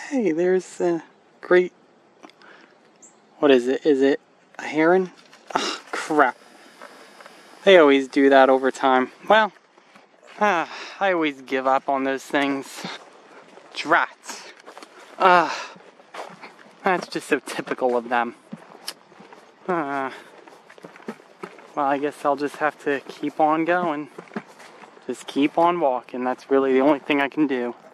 Hey, there's a great... What is it? Is it a heron? Oh, crap. They always do that over time. Well, I always give up on those things. Drats. That's just so typical of them. Well, I guess I'll just have to keep on going. Just keep on walking. That's really the only thing I can do.